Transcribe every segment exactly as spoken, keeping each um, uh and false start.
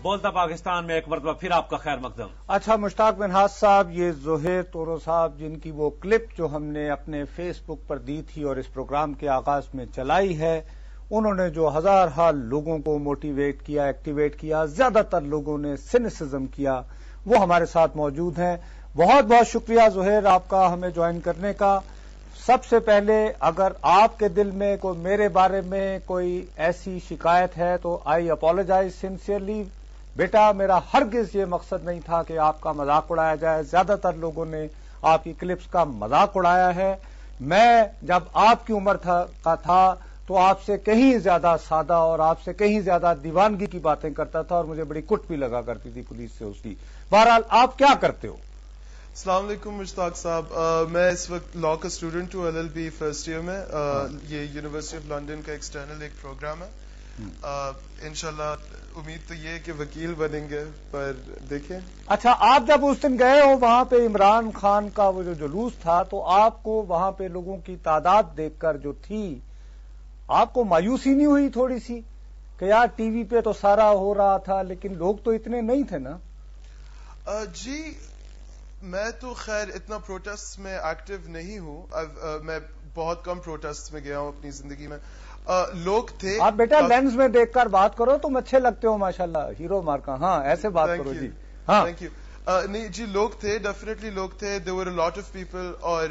بولتا پاکستان میں ایک مرتبہ پھر آپ کا خیر مقدم. اچھا مشتاق منہاج صاحب، یہ زہیر تورو صاحب جن کی وہ کلپ جو ہم نے اپنے فیس بک پر دی تھی اور اس پروگرام کے آغاز میں چلائی ہے، انہوں نے جو ہزار حال لوگوں کو موٹیویٹ کیا، ایکٹیویٹ کیا، زیادہ تر لوگوں نے سینسزم کیا، وہ ہمارے ساتھ موجود ہیں. بہت بہت شکریہ زہیر آپ کا ہمیں جوائن کرنے کا. سب سے پہلے اگر آپ کے دل میں کوئی میرے بارے میں کوئی ایسی شکایت ہے تو آئی اپالوجائز سنسیئرلی. بیٹا میرا ہرگز یہ مقصد نہیں تھا کہ آپ کا مذاق اڑایا جائے. زیادہ تر لوگوں نے آپ کی کلپس کا مذاق اڑایا ہے. میں جب آپ کی عمر تھا کا تھا تو آپ سے کہیں زیادہ سادہ اور آپ سے کہیں زیادہ دیوانگی کی باتیں کرتا تھا اور مجھے بڑی کٹ بھی لگا کرتی تھی پولیس سے اس کی. بہرحال آپ کیا کرتے ہو؟ السلام علیکم مشتاق صاحب. آ, میں اس وقت لا کا اسٹوڈنٹ ہوں، L L B first year میں. آ, یہ یونیورسٹی آف لنڈن کا ایکسٹرنل ایک پروگرام ہے. انشاءاللہ امید تو یہ ہے کہ وکیل بنیں گے، پر دیکھیں. اچھا، آپ جب اس دن گئے ہو وہاں پہ عمران خان کا وہ جو جلوس تھا تو آپ کو وہاں پہ لوگوں کی تعداد دیکھ کر جو تھی، آپ کو مایوسی نہیں ہوئی تھوڑی سی کہ یار ٹی وی پہ تو سارا ہو رہا تھا لیکن لوگ تو اتنے نہیں تھے نا؟ آ, جی میں تو خیر اتنا پروٹیسٹ میں ایکٹیو نہیں ہوں. uh, میں بہت کم پروٹیسٹ میں گیا ہوں اپنی زندگی میں. uh, لوگ تھے. آپ بیٹا لینز میں دیکھ کر بات کرو، تم اچھے لگتے ہو ماشاءاللہ، ہیرو مارکا. ہاں ایسے بات کرو جی. ہاں تھینک یو. نہیں جی لوگ تھے، ڈیفینیٹلی لوگ تھے. There were a lot of people. اور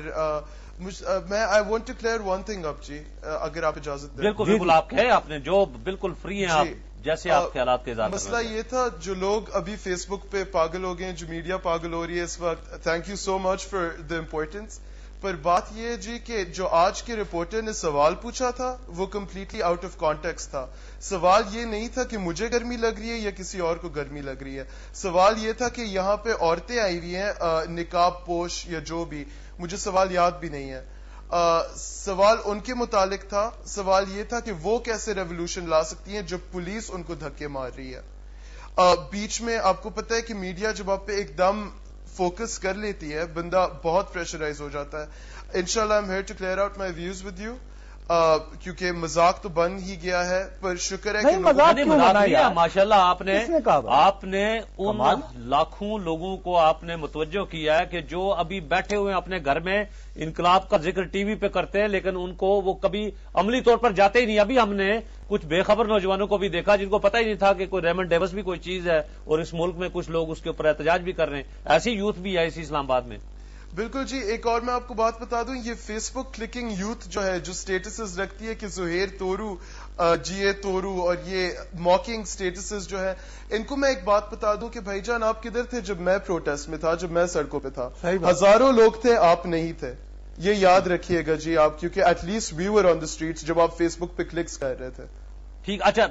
میں I want to clear one thing اب جی، اگر آپ اجازت دیں. بالکل بالکل آپ کہیں، آپ نے جو بالکل فری ہیں آپ جیسے آپ خیالات کے اظہار. مسئلہ یہ تھا جو لوگ ابھی فیس بک پہ پاگل ہو گئے ہیں، جو میڈیا پاگل ہو رہی ہے اس وقت، thank you so much for the importance. پر بات یہ ہے جی کہ جو آج کے رپورٹر نے سوال پوچھا تھا وہ کمپلیٹلی آؤٹ آف کانٹیکسٹ تھا. سوال یہ نہیں تھا کہ مجھے گرمی لگ رہی ہے یا کسی اور کو گرمی لگ رہی ہے. سوال یہ تھا کہ یہاں پہ عورتیں آئی ہوئی ہیں نقاب پوش یا جو بھی، مجھے سوال یاد بھی نہیں ہے. آ, سوال ان کے متعلق تھا. سوال یہ تھا کہ وہ کیسے ریولوشن لا سکتی ہیں جب پولیس ان کو دھکے مار رہی ہے. آ, بیچ میں آپ کو پتہ ہے کہ میڈیا جب آپ پہ ایک دم فوکس کر لیتی ہے بندہ بہت پریشرائز ہو جاتا ہے. انشاءاللہ I am here to clear out my views with you, کیونکہ مذاق تو بن ہی گیا ہے. پر شکر ہے کہ ماشاء اللہ آپ نے آپ نے ان لاکھوں لوگوں کو آپ نے متوجہ کیا ہے کہ جو ابھی بیٹھے ہوئے ہیں اپنے گھر میں انقلاب کا ذکر ٹی وی پہ کرتے ہیں لیکن ان کو وہ کبھی عملی طور پر جاتے ہی نہیں. ابھی ہم نے کچھ بے خبر نوجوانوں کو بھی دیکھا جن کو پتہ ہی نہیں تھا کہ کوئی ریمنڈ ڈیوس بھی کوئی چیز ہے اور اس ملک میں کچھ لوگ اس کے اوپر احتجاج بھی کر رہے ہیں. ایسی یوتھ بھی ہے اسی اسلام آباد میں. بالکل جی. ایک اور میں آپ کو بات بتا دوں، یہ فیس بک کلکنگ یوتھ جو ہے، جو سٹیٹسز رکھتی ہے کہ زہیر تورو جی اے تورو اور یہ موکنگ سٹیٹسز جو ہے، ان کو میں ایک بات بتا دوں کہ بھائی جان آپ کدھر تھے جب میں پروٹیسٹ میں تھا، جب میں سڑکوں پہ تھا؟ ہزاروں لوگ تھے، آپ نہیں تھے. یہ یاد رکھیے گا جی آپ، کیونکہ at least we were on the streets جب آپ فیس بک پہ کلکس کر رہے تھے. ٹھیک. اچھا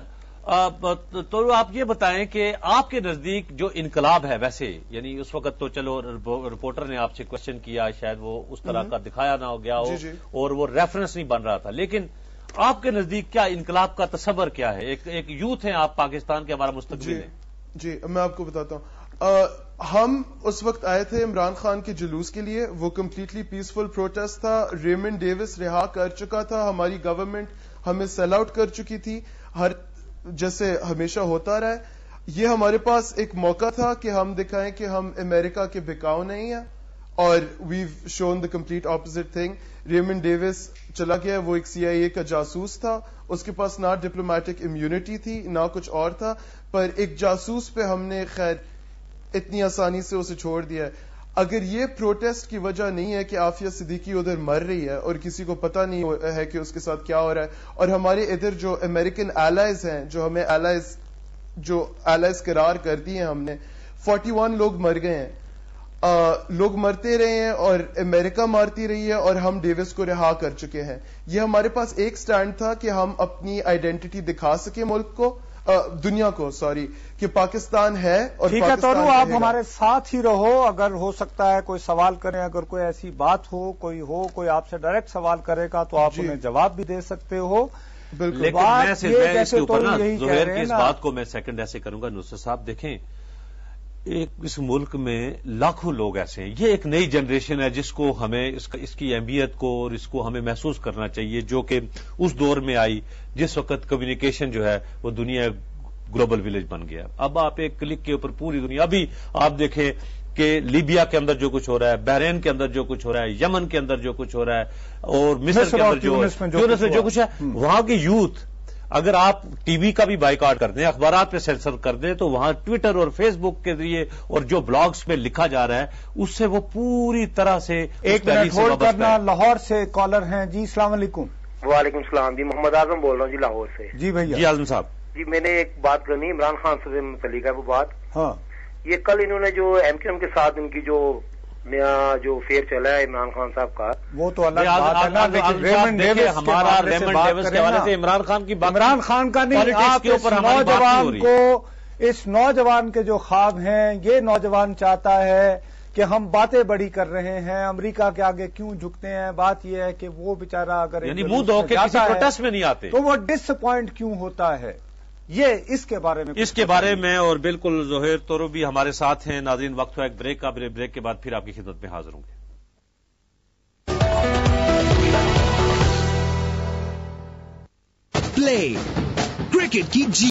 تو آپ یہ بتائیں کہ آپ کے نزدیک جو انقلاب ہے، ویسے یعنی اس وقت تو چلو رپورٹر نے آپ سے کوشچن کیا، شاید وہ اس طرح کا دکھایا نہ ہو گیا ہو اور وہ ریفرنس نہیں بن رہا تھا، لیکن آپ کے نزدیک کیا انقلاب کا تصور کیا ہے؟ ایک ایک یوتھ ہیں آپ، پاکستان کے ہمارا مستقبل ہے. جی میں آپ کو بتاتا ہوں. ہم اس وقت آئے تھے عمران خان کے جلوس کے لیے. وہ کمپلیٹلی پیسفل پروٹیسٹ تھا. ریمنڈ ڈیوس رہا کر چکا تھا. ہماری گورنمنٹ ہمیں سیل آؤٹ کر چکی تھی، ہر جیسے ہمیشہ ہوتا رہا ہے. یہ ہمارے پاس ایک موقع تھا کہ ہم دکھائیں کہ ہم امریکہ کے بکاؤ نہیں ہیں، اور we've shown the complete opposite thing. Raymond Davis چلا گیا، وہ ایک سی آئی اے کا جاسوس تھا. اس کے پاس نہ ڈپلومیٹک امیونٹی تھی نہ کچھ اور تھا، پر ایک جاسوس پہ ہم نے خیر اتنی آسانی سے اسے چھوڑ دیا. اگر یہ پروٹیسٹ کی وجہ نہیں ہے کہ عافیہ صدیقی ادھر مر رہی ہے اور کسی کو پتہ نہیں ہے کہ اس کے ساتھ کیا ہو رہا ہے، اور ہمارے ادھر جو امریکن ایلائز ہیں، جو ہمیں ایلائز جو ایلائز قرار کر دی ہیں، ہم نے فورٹی ون لوگ مر گئے ہیں. آ, لوگ مرتے رہے ہیں اور امریکہ مارتی رہی ہے اور ہم ڈیوس کو رہا کر چکے ہیں. یہ ہمارے پاس ایک سٹینڈ تھا کہ ہم اپنی آئیڈینٹی دکھا سکیں ملک کو، آ, دنیا کو، سوری، کہ پاکستان ہے اور ٹھیک ہے. تو آپ ہمارے ساتھ ہی رہو. اگر ہو سکتا ہے کوئی سوال کریں، اگر کوئی ایسی بات ہو، کوئی ہو کوئی آپ سے ڈائریکٹ سوال کرے گا تو آپ انہیں جواب بھی دے سکتے ہو. بالکل. لیکن میں اس کے اوپر نا زہیر کی اس بات کو میں سیکنڈ ایسے کروں گا. نصرت صاحب دیکھیں، ایک اس ملک میں لاکھوں لوگ ایسے ہیں. یہ ایک نئی جنریشن ہے جس کو ہمیں اس اس کی اہمیت کو اور اس کو ہمیں محسوس کرنا چاہیے، جو کہ اس دور میں آئی جس وقت کمیونیکیشن جو ہے وہ دنیا ग्लोबल विलेज बन गया। अब आप एक क्लिक के ऊपर पूरी दुनिया, अभी आप देखें कि लीबिया के अंदर जो कुछ हो रहा है, बहरीन के अंदर जो कुछ हो रहा है, यमन के अंदर जो कुछ हो रहा है, और मिस्र के अंदर जो यूनिस में जो कुछ है, वहां की यूथ, अगर आप टीवी का भी बाइकआउट कर दें, अखबारात पे सेंसर कर दें, तो वहां ट्विटर और फेसबुक के जरिए और जो ब्लॉग्स पे लिखा जा रहा है, उससे वो पूरी तरह से एक मिनट होल्ड करना। लाहौर से कॉलर हैं जी, अस्सलाम वालेकुम। वालेकुम सलाम जी, मोहम्मद आजम बोल रहा हूँ जी, लाहौर से। जी भैया। जी आजम साहब जी, मैंने एक बात करनी, इमरान खान से मुतल्लिक है वो बात। हाँ, ये कल इन्होंने जो एमक्यूएम के साथ इनकी जो नया जो फेयर चला है इमरान खान साहब का, वो तो अलग बात है ना, लेकिन रेमंड डेविस हमारा रेमंड डेविस के हवाले से इमरान खान की बात, इमरान खान का नहीं, आप इस नौजवान को, इस नौजवान के जो ख्वाब हैं, ये नौजवान चाहता है कि हम बातें बड़ी कर रहे हैं, अमेरिका के आगे क्यों झुकते हैं। बात यह है कि वो बेचारा अगर यानी मुंह धो के किसी प्रोटेस्ट में नहीं आते तो वो डिसअपॉइंट क्यों होता है, ये इसके बारे में इसके बारे में और बिल्कुल ज़ोहैर तोरो भी हमारे साथ हैं। नाज़रीन, वक्त हुआ एक ब्रेक का, ब्रेक के बाद फिर आपकी खिदमत में हाजिर होंगे। प्ले क्रिकेट की